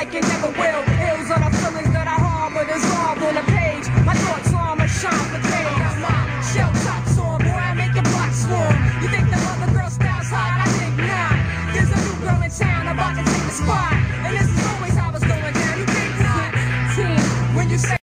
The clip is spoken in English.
and never will. Ills are the feelings that I harbor, dissolved on the page. My thoughts are my shine for days. Got my shell tops on, boy, I make your block swarm. You think the other girl style's hot? I think not. There's a new girl in town about to take the spot, and this is always how it's going down. You think not? Team, when you say